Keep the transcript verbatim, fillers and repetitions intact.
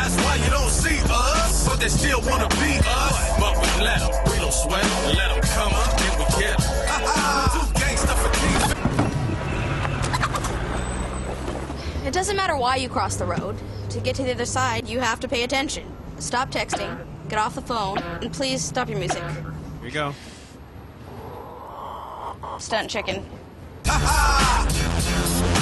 That's why you don't see us, but they still wanna be us. But we let them, we don't sweat, let them come up, then we get them. Too gangsta for keep. It doesn't matter why you cross the road. To get to the other side, you have to pay attention. Stop texting, get off the phone, and please stop your music. Here you go. Stunt chicken. Ha ha!